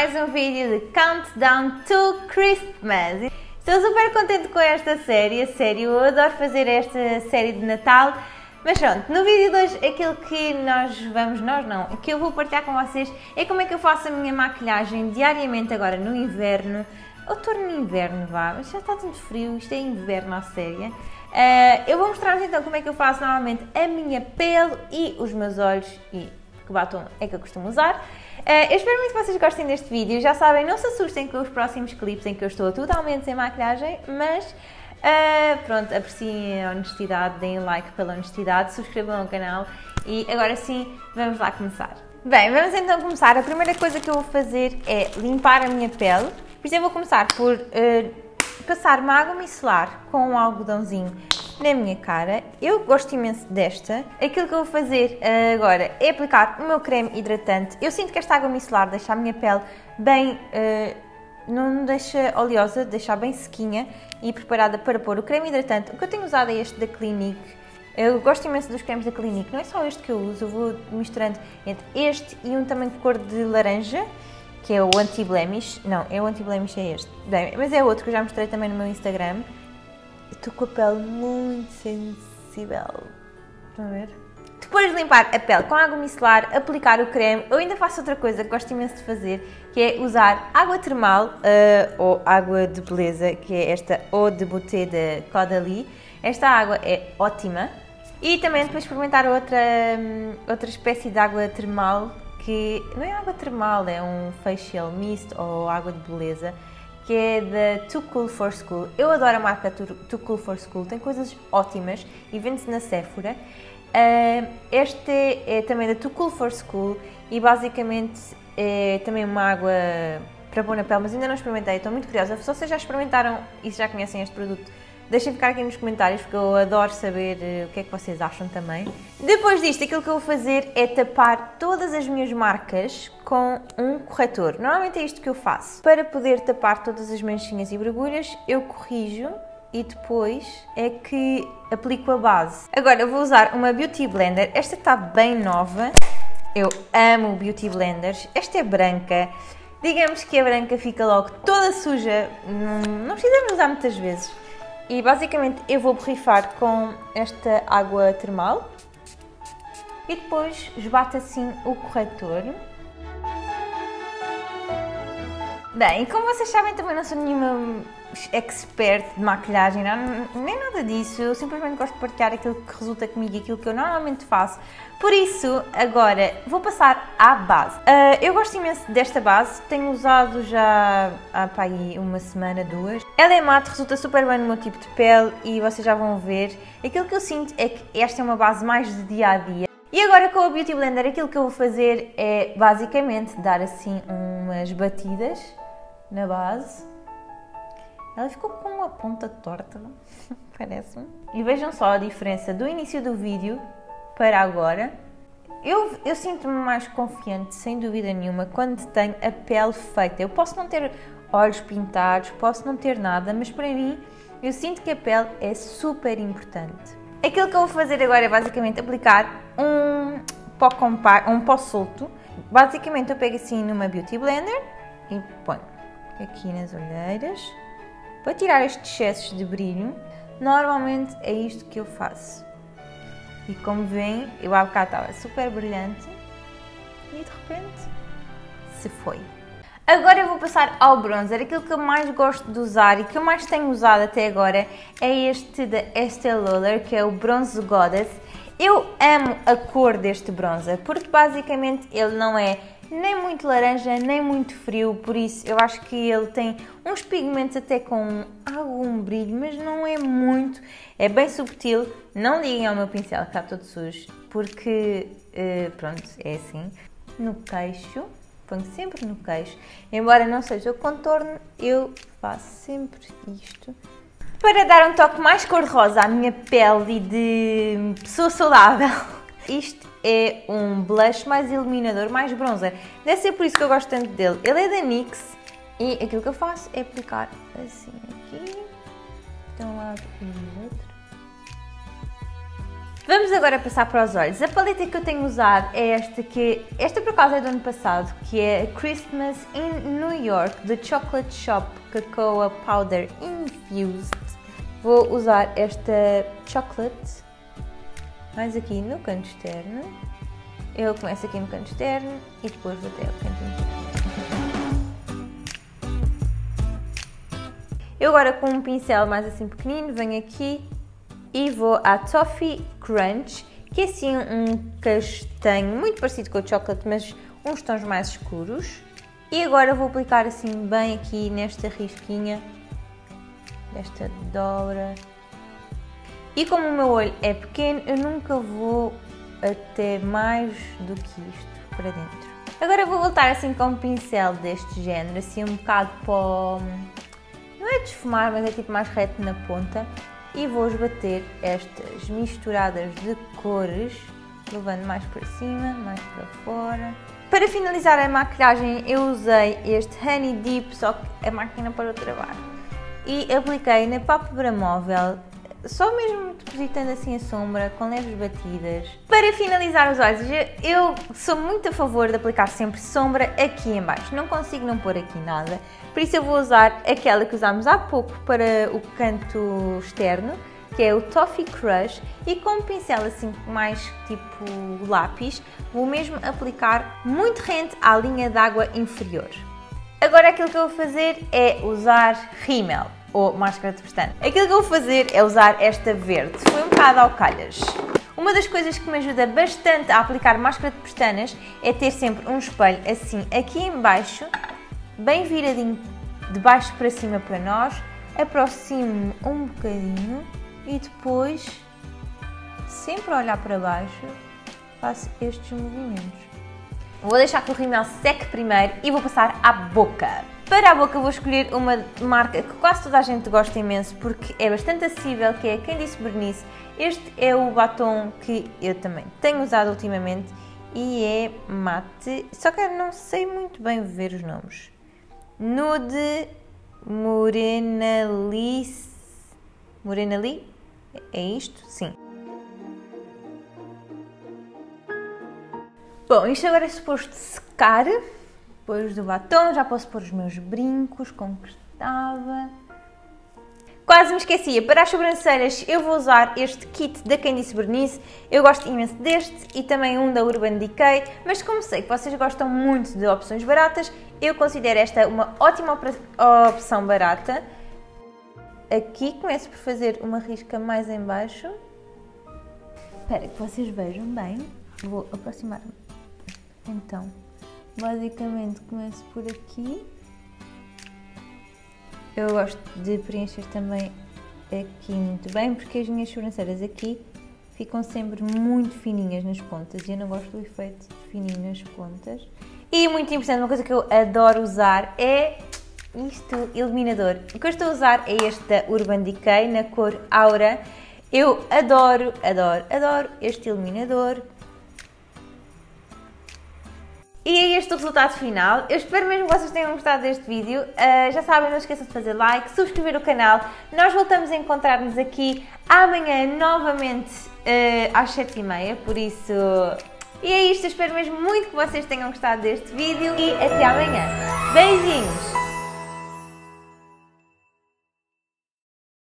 mais um vídeo de Countdown to Christmas. Estou super contente com esta série, a sério, eu adoro fazer esta série de Natal. Mas pronto, no vídeo de hoje aquilo que o que eu vou partilhar com vocês é como é que eu faço a minha maquilhagem diariamente agora no inverno. Outono e inverno, vá, mas já está tanto frio, isto é inverno à séria. Eu vou mostrar-vos então como é que eu faço normalmente a minha pele e os meus olhos e que batom é que eu costumo usar. Eu espero muito que vocês gostem deste vídeo. Já sabem, não se assustem com os próximos clipes em que eu estou totalmente sem maquilhagem, mas pronto, apreciem a honestidade, deem like pela honestidade, subscrevam o canal e agora sim, vamos lá começar. Bem, vamos então começar. A primeira coisa que eu vou fazer é limpar a minha pele. Por isso eu vou começar por passar uma água micelar com um algodãozinho na minha cara. Eu gosto imenso desta. Aquilo que eu vou fazer agora é aplicar o meu creme hidratante. Eu sinto que esta água micelar deixa a minha pele bem, não deixa oleosa, deixa bem sequinha e preparada para pôr o creme hidratante. O que eu tenho usado é este da Clinique. Eu gosto imenso dos cremes da Clinique, não é só este que eu uso, eu vou misturando entre este e um também de cor de laranja, que é o anti-blemish. Não, é o anti-blemish, é este. Bem, mas é outro que eu já mostrei também no meu Instagram. Estou com a pele muito sensível. Estão a ver? Depois de limpar a pele com água micelar, aplicar o creme, eu ainda faço outra coisa que gosto imenso de fazer, que é usar água termal ou água de beleza, que é esta Eau de Beauté da Caudalie. Esta água é ótima. E também depois experimentar outra espécie de água termal, que não é água termal, é um facial mist ou água de beleza, que é da Too Cool for School. Eu adoro a marca Too Cool for School, tem coisas ótimas e vende-se na Sephora. Este é também da Too Cool for School e basicamente é também uma água para pôr na pele, mas ainda não experimentei, estou muito curiosa. Se vocês já experimentaram e se já conhecem este produto, deixem ficar aqui nos comentários porque eu adoro saber o que é que vocês acham também. Depois disto, aquilo que eu vou fazer é tapar todas as minhas marcas com um corretor. Normalmente é isto que eu faço. Para poder tapar todas as manchinhas e borbulhas, eu corrijo e depois é que aplico a base. Agora eu vou usar uma Beauty Blender. Esta está bem nova. Eu amo Beauty Blenders. Esta é branca. Digamos que a branca fica logo toda suja. Não precisamos usar muitas vezes. E basicamente eu vou borrifar com esta água termal e depois esbato assim o corretor. Bem, e como vocês sabem, também não sou nenhuma expert de maquilhagem, nem nada disso, eu simplesmente gosto de partilhar aquilo que resulta comigo e aquilo que eu normalmente faço. Por isso, agora vou passar à base. Eu gosto imenso desta base, tenho usado já há aí uma semana, duas. Ela é mate, resulta super bem no meu tipo de pele e vocês já vão ver. Aquilo que eu sinto é que esta é uma base mais de dia a dia. E agora com a Beauty Blender aquilo que eu vou fazer é basicamente dar assim umas batidas na base. Ela ficou com uma ponta torta, parece-me. E vejam só a diferença do início do vídeo para agora. Eu sinto-me mais confiante, sem dúvida nenhuma, quando tenho a pele feita. Eu posso não ter olhos pintados, posso não ter nada, mas para mim, eu sinto que a pele é super importante. Aquilo que eu vou fazer agora é basicamente aplicar um pó compacto, um pó solto. Basicamente eu pego assim numa Beauty Blender e ponho aqui nas olheiras. Para tirar estes excessos de brilho, normalmente é isto que eu faço. E como veem, eu há bocado estava super brilhante e de repente se foi. Agora eu vou passar ao bronzer. Aquilo que eu mais gosto de usar e que eu mais tenho usado até agora é este da Estée Lauder, que é o Bronze Goddess. Eu amo a cor deste bronzer, porque basicamente ele não é nem muito laranja, nem muito frio, por isso eu acho que ele tem uns pigmentos até com algum brilho, mas não é muito, é bem subtil. Não liguem ao meu pincel que está todo sujo, porque pronto, é assim. No queixo, ponho sempre no queixo, embora não seja o contorno, eu faço sempre isto. Para dar um toque mais cor-de-rosa à minha pele e de pessoa saudável, isto é um blush mais iluminador, mais bronzer. Deve ser por isso que eu gosto tanto dele. Ele é da NYX e aquilo que eu faço é aplicar assim aqui, de um lado e do outro. Vamos agora passar para os olhos. A paleta que eu tenho usado é esta por acaso é do ano passado, que é Christmas in New York, The Chocolate Shop Cocoa Powder Infused. Vou usar esta chocolate mais aqui no canto externo. Eu começo aqui no canto externo e depois vou até ao canto interno. Eu agora com um pincel mais assim pequenino venho aqui e vou à Toffee Crunch, que é assim um castanho muito parecido com o chocolate, mas uns tons mais escuros. E agora vou aplicar assim bem aqui nesta risquinha, desta dobra. E como o meu olho é pequeno, eu nunca vou até mais do que isto para dentro. Agora vou voltar assim com um pincel deste género, assim um bocado para, não é desfumar, mas é tipo mais reto na ponta. E vou esbater estas misturadas de cores, levando mais para cima, mais para fora. Para finalizar a maquilhagem eu usei este Honey Dip, só que a máquina parou de trabalhar. E apliquei na pálpebra móvel, só mesmo depositando assim a sombra, com leves batidas. Para finalizar os olhos, eu sou muito a favor de aplicar sempre sombra aqui em baixo. Não consigo não pôr aqui nada, por isso eu vou usar aquela que usámos há pouco para o canto externo, que é o Toffee Crush, e com um pincel assim mais tipo lápis, vou mesmo aplicar muito rente à linha d'água inferior. Agora aquilo que eu vou fazer é usar rímel, ou máscara de pestana. Aquilo que eu vou fazer é usar esta verde, foi um bocado ao calhas. Uma das coisas que me ajuda bastante a aplicar máscara de pestanas é ter sempre um espelho assim aqui em baixo, bem viradinho de baixo para cima para nós, aproximo-me um bocadinho e depois, sempre a olhar para baixo, faço estes movimentos. Vou deixar que o rímel seque primeiro e vou passar à boca. Para a boca vou escolher uma marca que quase toda a gente gosta imenso porque é bastante acessível, que é a Candice Bernice. Este é o batom que eu também tenho usado ultimamente e é mate, só que eu não sei muito bem ver os nomes. Nude Morena Lee? É isto? Sim. Bom, isto agora é suposto secar. Depois do batom, já posso pôr os meus brincos com que estava. Quase me esquecia, para as sobrancelhas eu vou usar este kit da Candice Bernice. Eu gosto imenso deste e também um da Urban Decay, mas como sei que vocês gostam muito de opções baratas, eu considero esta uma ótima opção barata. Aqui começo por fazer uma risca mais em baixo. Espera que vocês vejam bem, vou aproximar-me. Então, basicamente começo por aqui. Eu gosto de preencher também aqui muito bem, porque as minhas sobrancelhas aqui ficam sempre muito fininhas nas pontas e eu não gosto do efeito fininho nas pontas. E muito importante, uma coisa que eu adoro usar é isto, iluminador. O que eu estou a usar é este da Urban Decay na cor Aura. Eu adoro este iluminador. E é este o resultado final. Eu espero mesmo que vocês tenham gostado deste vídeo. Já sabem, não esqueçam de fazer like, subscrever o canal. Nós voltamos a encontrar-nos aqui amanhã novamente às 7h30, por isso... E é isto, eu espero mesmo muito que vocês tenham gostado deste vídeo e até amanhã. Beijinhos!